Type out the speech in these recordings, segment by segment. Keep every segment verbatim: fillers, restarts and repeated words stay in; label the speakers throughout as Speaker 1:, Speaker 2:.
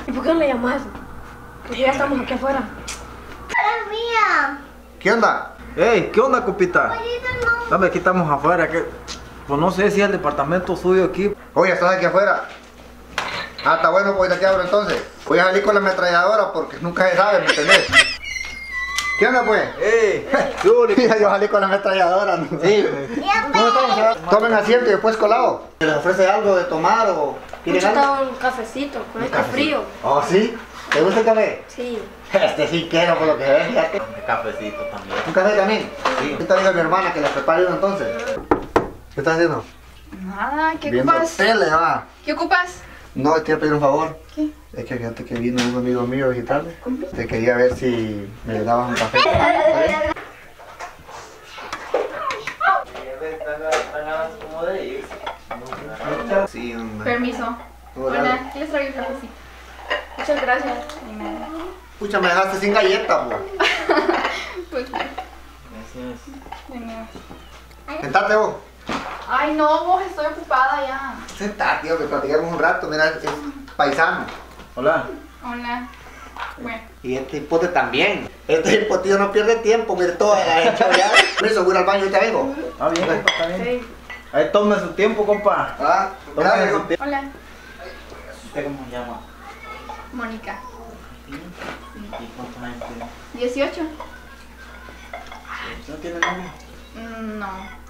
Speaker 1: ¿Y por qué no le llamas? Pues ya estamos aquí afuera.
Speaker 2: ¡Es mía!
Speaker 3: ¿Qué onda? Ey, ¿qué onda, compita? Dame, aquí estamos afuera. Que... Pues no sé si es el departamento suyo aquí.
Speaker 4: Oye, ¿estás aquí afuera? Ah, está bueno, pues ahorita te abro entonces. Voy a salir con la ametralladora porque nunca se sabe, ¿me entendés? ¿Qué onda, pues?
Speaker 3: ¡Ey!
Speaker 4: Mira, yo salí con la ametralladora, ¿no? Sí. ¿Cómo estamos? Tomen asiento y después colado. ¿Les ofrece algo de tomar o quieren
Speaker 1: Mucho
Speaker 4: algo?
Speaker 1: estaba un cafecito con
Speaker 4: Un
Speaker 1: este
Speaker 4: cafecito.
Speaker 1: frío.
Speaker 4: ¿Oh, sí? ¿Te gusta el café?
Speaker 1: Sí.
Speaker 4: Este sí quiero, por lo que ves, fíjate.
Speaker 3: Un cafecito también.
Speaker 4: ¿Un café también?
Speaker 3: Sí.
Speaker 4: Ahorita digo a mi hermana que le prepare uno entonces. ¿Qué estás haciendo?
Speaker 5: Nada, ¿qué
Speaker 4: Viendo
Speaker 5: ocupas?
Speaker 4: tele, va.
Speaker 5: ¿Qué ocupas?
Speaker 4: No, te iba a pedir un favor.
Speaker 5: ¿Qué?
Speaker 4: Es que fíjate que vino un amigo mío a visitarme. Te quería ver si me dabas un café. ¿Está bien? Sí, hombre.
Speaker 5: Permiso.
Speaker 4: Hola.
Speaker 5: Hola, ¿qué les traigo el cafecito?
Speaker 1: Muchas gracias.
Speaker 5: De nada.
Speaker 4: Pucha, me dejaste sin galletas, bo.
Speaker 5: Pues,
Speaker 3: Gracias.
Speaker 5: de nada.
Speaker 4: Sentate vos.
Speaker 5: Ay, no, vos, estoy ocupada ya.
Speaker 4: Sentate, tío, que platicamos un rato. Mira, es paisano.
Speaker 3: Hola.
Speaker 5: Hola. Bueno,
Speaker 4: Y este hipote también. Este hipotillo no pierde tiempo, mire todo ha hecho ya. Permiso, voy al baño y te vengo.
Speaker 3: Ah, bien, compa, está bien.
Speaker 1: Sí.
Speaker 3: Ahí tome su tiempo, compa.
Speaker 4: Ah,
Speaker 3: Tome
Speaker 4: gracias.
Speaker 3: su tiempo.
Speaker 5: hola,
Speaker 3: ¿Usted cómo se llama?
Speaker 5: Mónica.
Speaker 3: ¿Y cuántos años tiene?
Speaker 5: dieciocho.
Speaker 3: ¿No tiene novio?
Speaker 5: Mm, no.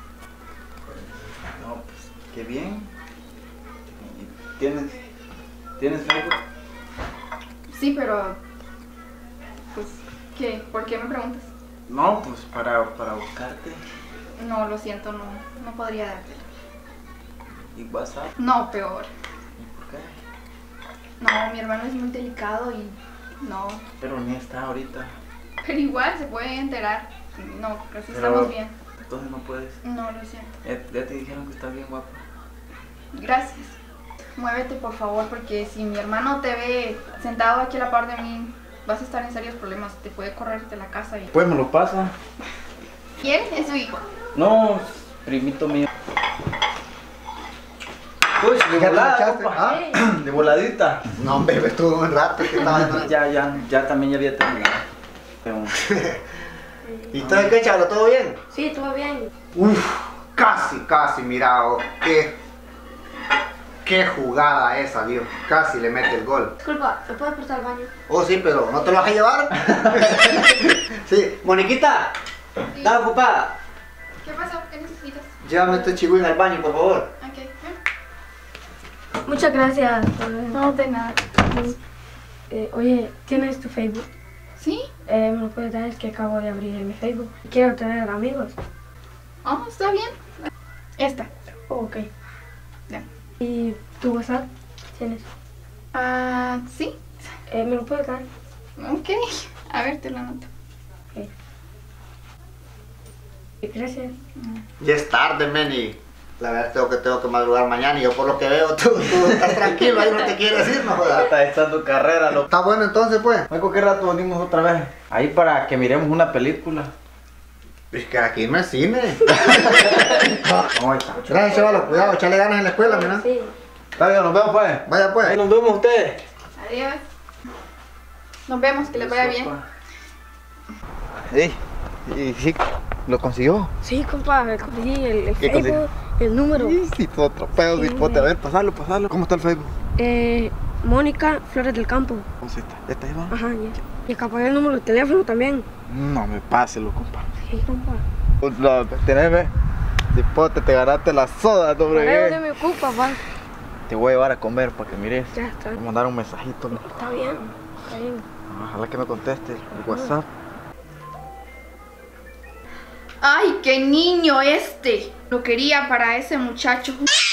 Speaker 3: No, pues, qué bien. ¿Y ¿Tienes, ¿Tienes Facebook?
Speaker 5: Sí, pero... Pues, ¿qué? ¿Por qué me preguntas?
Speaker 3: No, pues para, para buscarte.
Speaker 5: No, lo siento, no, no podría dártelo.
Speaker 3: ¿Y WhatsApp?
Speaker 5: No, peor.
Speaker 3: ¿Y por qué?
Speaker 5: No, mi hermano es muy delicado y... No.
Speaker 3: Pero ni está ahorita.
Speaker 5: Pero igual se puede enterar. No, creo que
Speaker 3: Pero-
Speaker 5: estamos bien.
Speaker 3: Entonces no puedes.
Speaker 5: No, lo siento.
Speaker 3: Ya, ya te dijeron que estás bien guapa.
Speaker 5: Gracias. Muévete, por favor, porque si mi hermano te ve sentado aquí a la par de mí, vas a estar en serios problemas. Te puede correr de la casa y...
Speaker 3: Pues me lo pasa.
Speaker 5: ¿Quién? Es su hijo.
Speaker 3: No, primito mío. Uy, de
Speaker 4: ¿Ya te
Speaker 3: volada,
Speaker 4: echaste?
Speaker 3: compa.
Speaker 4: ¿Ah?
Speaker 3: De voladita.
Speaker 4: No, hombre, estuvo un rato que estaba en...
Speaker 3: Ya, ya, ya también ya había terminado. Pero-
Speaker 4: ¿Y tú qué, chavalo? ¿Todo bien?
Speaker 1: Sí, todo bien.
Speaker 4: Uf, casi, casi, mira, oh, qué, qué jugada esa, Dios. Casi le mete el gol.
Speaker 1: Disculpa, ¿me puedes prestar el baño?
Speaker 4: Oh, sí, pero ¿no te lo vas a llevar? Sí, Moniquita, ¿estás ocupada?
Speaker 5: ¿Qué pasó? ¿Qué necesitas?
Speaker 4: Llévame este chigüín al baño, por favor.
Speaker 5: Ok.
Speaker 1: Muchas gracias.
Speaker 5: No, de nada.
Speaker 1: Eh, oye, ¿tienes tu Facebook?
Speaker 5: ¿Sí?
Speaker 1: Eh, ¿Me lo puedes dar? Es que acabo de abrir mi Facebook. Quiero tener amigos.
Speaker 5: Oh, está bien. Esta.
Speaker 1: Oh, ok.
Speaker 5: Ya.
Speaker 1: ¿Y tu WhatsApp? ¿Tienes?
Speaker 5: Ah, ¿sí?
Speaker 1: Eh, ¿Me lo puedes dar?
Speaker 5: Ok. A ver, te lo anoto.
Speaker 1: Ok. Gracias.
Speaker 4: Ya es tarde, Meni. La verdad tengo que, tengo que madrugar mañana y yo por lo que veo tú, tú estás tranquilo, ahí no te quieres ir, no jodas.
Speaker 3: Está echando carrera, loco.
Speaker 4: Está bueno entonces, pues.
Speaker 3: ¿En qué rato venimos otra vez? Ahí para que miremos una película.
Speaker 4: Es que aquí no es cine.
Speaker 3: ¿Cómo está?
Speaker 4: Gracias, chavalo, cuidado, echale ganas en la escuela, mira.
Speaker 1: Sí.
Speaker 3: Está bien, nos vemos pues.
Speaker 4: Vaya pues.
Speaker 3: Ahí nos vemos ustedes.
Speaker 5: Adiós. Nos vemos, que les vaya bien.
Speaker 4: Ey, y sí, ¿lo consiguió?
Speaker 1: Sí, compa, conseguí el, el
Speaker 4: ¿Qué
Speaker 1: Facebook, el número.
Speaker 4: Sí, todo atropellado,
Speaker 1: Sí,
Speaker 4: dispote. A
Speaker 1: güey.
Speaker 4: ver, pasarlo, pasarlo. ¿Cómo está el Facebook?
Speaker 1: Eh, Mónica Flores del Campo.
Speaker 4: ¿Cómo se está? ¿Está ahí, va?
Speaker 1: Ajá, ya. Y capaz el número de teléfono también.
Speaker 4: No me páselo, compa.
Speaker 1: Sí, compa.
Speaker 4: No, tenés, ve. Dispote, te ganaste la soda,
Speaker 1: Para
Speaker 4: hombre.
Speaker 1: eso me ocupa, pa.
Speaker 4: Te voy a llevar a comer para que mires.
Speaker 1: Ya está.
Speaker 4: Te voy a mandar un mensajito, ¿no?
Speaker 1: Está bien. Está bien.
Speaker 4: Ojalá que me conteste el WhatsApp.
Speaker 5: Ay, qué niño este. Lo quería para ese muchacho.